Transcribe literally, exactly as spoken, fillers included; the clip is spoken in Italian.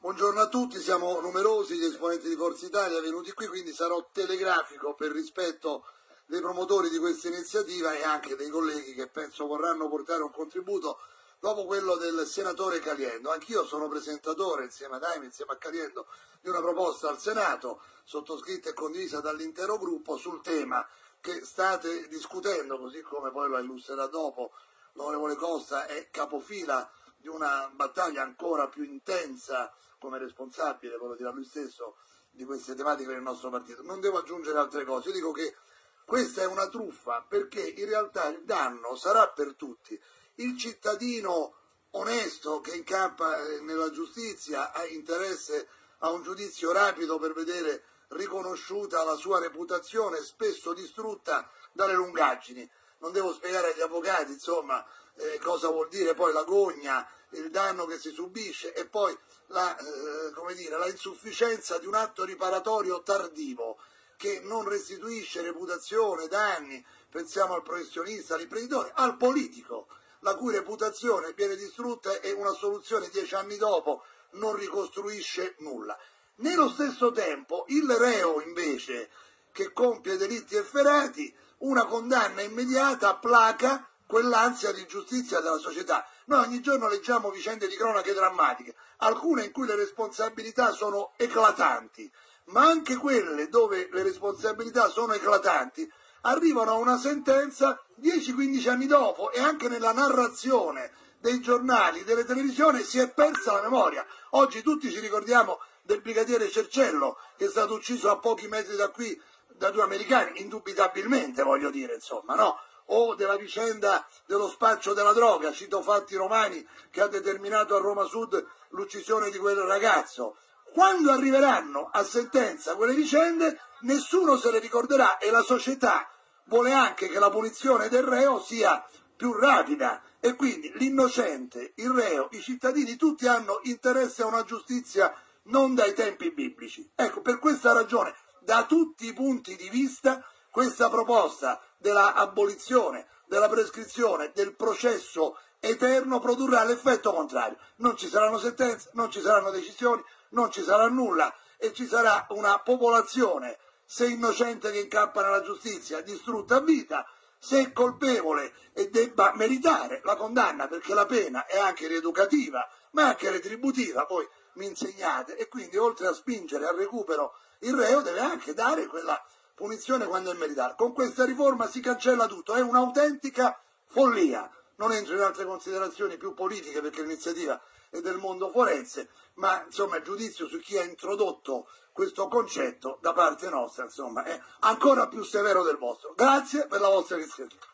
Buongiorno a tutti, siamo numerosi gli esponenti di Forza Italia venuti qui, quindi sarò telegrafico per rispetto dei promotori di questa iniziativa e anche dei colleghi che penso vorranno portare un contributo dopo quello del senatore Caliendo. Anch'io sono presentatore insieme ad Aime, insieme a Caliendo, di una proposta al Senato, sottoscritta e condivisa dall'intero gruppo, sul tema che state discutendo, così come poi lo illustrerà dopo l'onorevole Costa, è capofila di una battaglia ancora più intensa come responsabile, quello dirà lui stesso, di queste tematiche nel nostro partito. Non devo aggiungere altre cose, io dico che questa è una truffa perché in realtà il danno sarà per tutti. Il cittadino onesto che incampa nella giustizia ha interesse a un giudizio rapido per vedere riconosciuta la sua reputazione, spesso distrutta dalle lungaggini. Non devo spiegare agli avvocati, insomma, eh, cosa vuol dire poi l'agonia, il danno che si subisce e poi la, eh, come dire, la insufficienza di un atto riparatorio tardivo che non restituisce reputazione, danni. Pensiamo al professionista, all'imprenditore, al politico, la cui reputazione viene distrutta e una soluzione dieci anni dopo non ricostruisce nulla. Nello stesso tempo il reo invece che compie delitti efferati, una condanna immediata placa quell'ansia di giustizia della società. Noi ogni giorno leggiamo vicende di cronache drammatiche, alcune in cui le responsabilità sono eclatanti, ma anche quelle dove le responsabilità sono eclatanti arrivano a una sentenza dieci quindici anni dopo e anche nella narrazione dei giornali, delle televisioni si è persa la memoria. Oggi tutti ci ricordiamo del brigadiere Cerciello che è stato ucciso a pochi metri da qui da due americani, indubitabilmente voglio dire, insomma, no? O della vicenda dello spaccio della droga, cito fatti romani che ha determinato a Roma Sud l'uccisione di quel ragazzo. Quando arriveranno a sentenza quelle vicende nessuno se le ricorderà e la società vuole anche che la punizione del reo sia più rapida e quindi l'innocente, il reo, i cittadini tutti hanno interesse a una giustizia non dai tempi biblici. Ecco, per questa ragione da tutti i punti di vista questa proposta della abolizione, della prescrizione, del processo eterno produrrà l'effetto contrario. Non ci saranno sentenze, non ci saranno decisioni, non ci sarà nulla e ci sarà una popolazione, se innocente che incappa nella giustizia, distrutta a vita, se colpevole e debba meritare la condanna perché la pena è anche rieducativa ma anche retributiva, poi mi insegnate, e quindi oltre a spingere al recupero il reo deve anche dare quella punizione quando è meritata. Con questa riforma si cancella tutto, è un'autentica follia. Non entro in altre considerazioni più politiche perché l'iniziativa è del mondo forense, ma insomma il giudizio su chi ha introdotto questo concetto da parte nostra insomma è ancora più severo del vostro. Grazie per la vostra iniziativa.